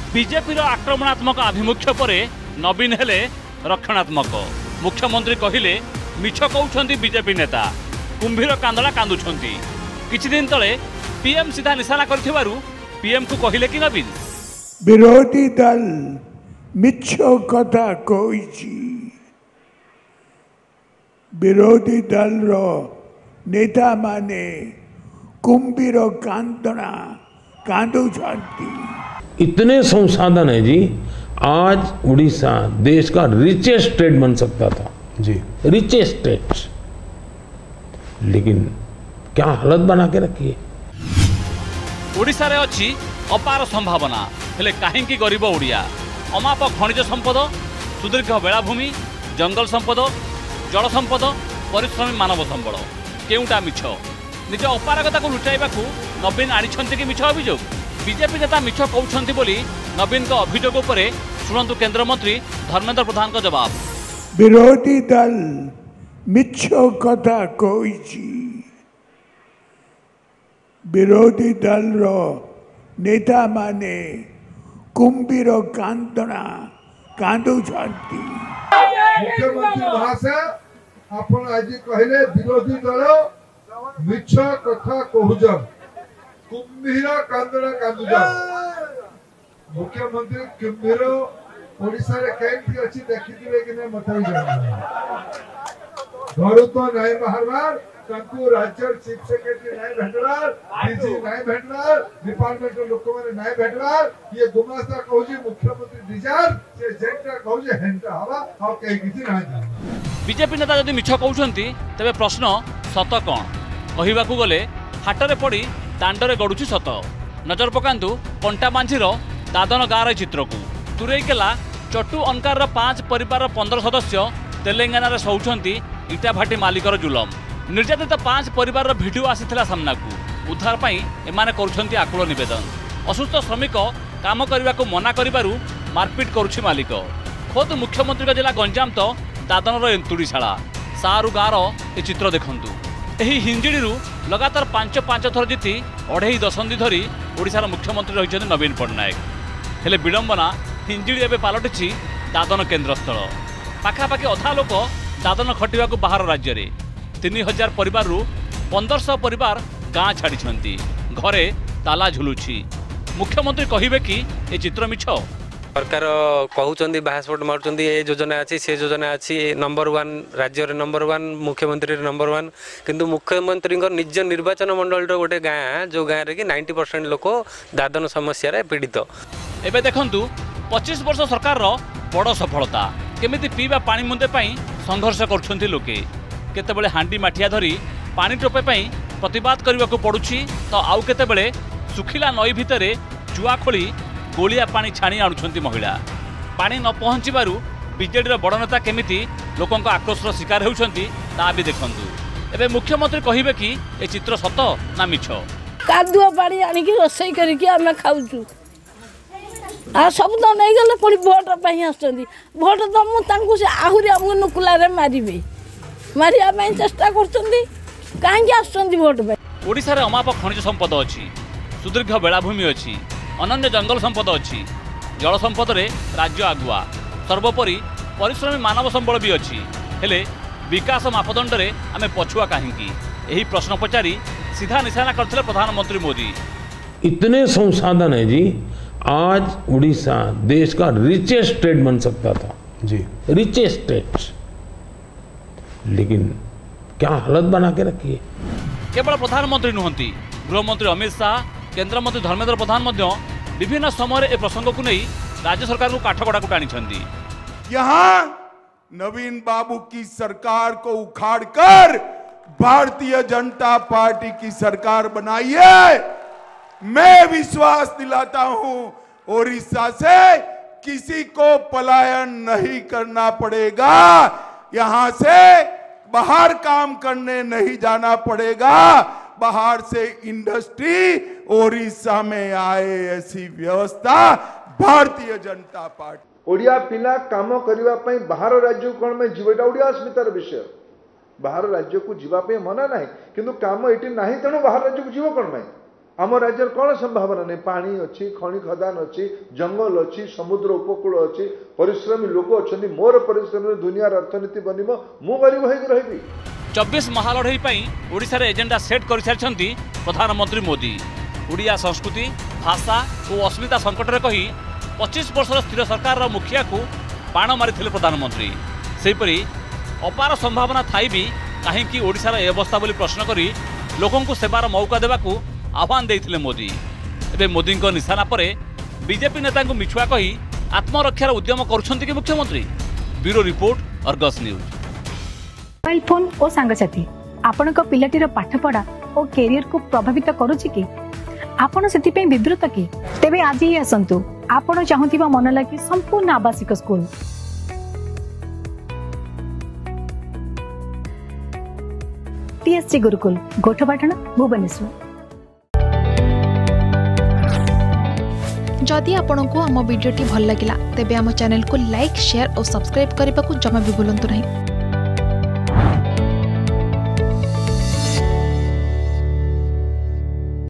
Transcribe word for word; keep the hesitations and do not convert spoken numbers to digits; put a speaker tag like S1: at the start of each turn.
S1: BJP आक्रमणात्मक आभिमुख्य पर नवीन हेले रक्षणात्मक। मुख्यमंत्री कहिले मिछ कहउछंती बीजेपी नेता, कुंभीर कांदला कांदुछंती। किछि दिन तले पीएम सीधा निशाना करथिबारु पीएम को कहिले कि नवीन
S2: विरोधी दल मिछ कथा कहिछि, विरोधी दल रो नेता माने कुंभीर कांदना कांदुछंती।
S3: इतने संसाधन है जी, आज उड़ीसा देश का रिचेस्ट स्टेट बन सकता था जी, रिचेस्ट स्टेट, लेकिन क्या हालत बना के रखी है।
S1: ओडिशा रे अछि अपार संभावना, हेले काहेकि गरीब ओडिया। अमाप खनिज संपद, सुदीर्घ बेलाभूमि, जंगल संपद, जल संपद, परिश्रमी मानव संबल, केउटा मिछ। निज अपारगता को लुटाइबाकू नवीन आनिछंती कि मिछ अभियोग। बीजेपी नेता मिछ कहउछंती बोली नवीन का अभियोग उपरे सुनंतु केंद्र मंत्री धर्मेंद्र प्रधान का जवाब।
S2: विरोधी दल मिछ कथा कहिछि, विरोधी दल रो नेता माने कुंभीर कांदना कांदुछंती।
S4: मुख्यमंत्री महाशय आपण आज कहले विरोधी दल मिछ कथा कहउछन, कुंभीर कांदना कांदुछन। मुख्यमंत्री कुंभीर ओडिशा रे केंति अछि देखिथिबे कि नै मथै जाना घर तो नै बाहरबार तांकू राज्य चीफ सेक्रेटरी नै भेटलार, डीजी नै भेटलार, डिपार्टमेंट लोक माने नै भेटलार। ये गुमास्ता कहउजी मुख्यमंत्री डिजायर से जेंटा कहउजी हेंटा हवा आ के किछि नै।
S1: बीजेपी नेता जदि मिछ कहउछंती तबे प्रश्न सत कोन कहिबाकू गले हाटरे पड़ी दांडरे गडुछि सत। नजर पकांतु कंटा मांझीर दादन गाँव चित्र को तुरईकेला चटू अनकार पांच परिवार पंद्रह सदस्य तेलंगाना शौचंती इटा भाटी मालिकर जुलम। निर्यातित पांच परिवार भिडियो आसीथिला सामना को उद्धार पाई एमाने करुछंती आकुल निवेदन। असुस्थ श्रमिक काम करने को मना करिबारु मारपिट करुछि मालिक। खोद मुख्यमंत्री जिला गंजाम तो दादनर एंतुड़ीशाला सारू गाँव ए चित्र देखंतु। एही हिंजिड़ीरू लगातार पांच पांच थर जीति अढ़ई दशंधि धरी ओडिशार मुख्यमंत्री रहिछन्ति नवीन पट्टनायक। हेले विडंबना हिंजिड़ी एबे पालटिछि दादन केन्द्रस्थल। पाखापाखि अधा लोक दादन खटिबाकू बाहर राज्य रे। तीन हजार परिवार पंदर सौ परिवार गाँ छाड़ी घरे ताला झुलुछि। मुख्यमंत्री कहिबे कि ए चित्र मिछ।
S5: सरकार कहउचंदी बाहासपट मारुचंदी ए योजना अछि से योजना अछि नंबर वन राज्य रे नंबर वन मुख्यमंत्री रे नंबर वन, किंतु मुख्यमंत्री निज निर्वाचन मंडल रो गोटे गाँ जो गाँ रे कि नाइंटी परसेंट लोक दादन समस्या रे पीड़ित।
S1: एबे देखंतु पच्चीस वर्ष सरकार रो बड़ सफलता केमिति पीवा पानी मुंदे पई संघर्ष करछंती लोके। केतेबेले हांडी माठिया धरी पानी टोपे पई प्रतिवाद करबाकू पड़ुछि तो आउ केतेबेले सुखिला नई भितरे जुआ खोली गोलिया पानी छाणी आणुछंती महिला। पानी न पहुंचीबारु बीजेडी बड़ नेता केमिति लोकंक आक्रोशर शिकार हेउछंती ता भी देखंतु। एबे मुख्यमंत्री कहिबे कि ए चित्र सत ना मिछ।
S6: कादुआ पानी आनिकी रोसई करिकी आमे खाउछु आ सब तो नहीं गले पुणी भोट पई आछंती। भोट तो मु तांकु से आहुरी हमु नुकुला रे मारिबे मारिया पई चेष्टा करछंती काहेकि आछंती भोट पे।
S1: ओडिसा रे अमाप खनिज संपद अछि, सुदीर्घ बेलाभूमि अछि, अनन्य जंगल संपद अछि, जल संपद रे राज्य आगुआ, सर्वोपरि परिश्रमी मानव संबल भी अछि। हेले विकास मापदंड रे आमे पछुआ काहेकि एही प्रश्न पचारी सीधा निशाना करथिले प्रधानमंत्री मोदी।
S3: इतने संसाधन है जी, आज उड़ीसा देश का रिचेस्ट स्टेट बन सकता था जी, रिचेस्ट स्टेट, लेकिन क्या हालत बना के रखी है।
S1: केवल प्रधानमंत्री नुहंती, गृहमंत्री अमित शाह, केंद्र मंत्री धर्मेंद्र प्रधान मध्य विभिन्न समय ए प्रसंग को नहीं राज्य सरकार को काठगड़ा को टाणी।
S2: यहाँ नवीन बाबू की सरकार को उखाड़कर भारतीय जनता पार्टी की सरकार बनाई है। मैं विश्वास दिलाता हूं ओडिशा से किसी को पलायन नहीं करना पड़ेगा, यहां से बाहर काम करने नहीं जाना पड़ेगा, बाहर से इंडस्ट्री ओडिशा में आए ऐसी व्यवस्था भारतीय जनता पार्टी।
S4: ओडिया पिला काम करबा पई बाहर राज्य कोन में जीवटा ओडिया अस्मितार विषय। बाहर राज्य को जीवा पे मना नहीं, किंतु काम एटी नहीं, तेणु बाहर राज्य को जीव कोन में आम राज्य कौन संभावना नहीं पानी अच्छी खनि खदान अच्छी जंगल अच्छी समुद्र उपकूल अच्छी परिश्रमी लोक अच्छा मोर परिश्रम दुनियार अर्थनीति बनब मु गरीब होगी रही
S1: चौबीस महालढ़ई ओडिशा रे एजेंडा सेट कर सारी प्रधानमंत्री मोदी ओडिया संस्कृति भाषा और अस्मिता संकट में कही पच्चीस वर्षर स्थिर सरकार मुखिया को बाण मारी प्रधानमंत्री सेहीपरि अपार संभावना थाई भी कहीं ओडिशार ए अवस्था बोली प्रश्न करी लोकों को सेवार मौका देवाकू आह्वान देते मोदी एवं मोदी निशाना पर बीजेपी नेता मिछुआ कही आत्मरक्षार उद्यम करुछंती कि मुख्यमंत्री bureau report Argus news.
S7: Mobile phone और सांगसाथी आपण पिलाटीर पाठपढ़ा और कैरियर को प्रभावित करुछि कि आपण सेति विवृत कि तेबे आज ही आसंतु आपण चाहुथिबा मन लगी संपूर्ण आवासिक स्कूल टीएससी गुरुकुल गोठपाटण भुवनेश्वर।
S8: जदि आपंक आम भिडी भल लगा तेब आम चैनल को लाइक शेयर और सब्सक्राइब करने को जमा भी भूलु नहीं।